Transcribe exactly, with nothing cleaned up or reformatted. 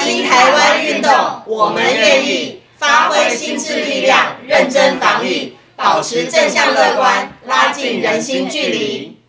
新台湾运动，我们愿意发挥心智力量，认真防疫，保持正向乐观，拉近人心距离。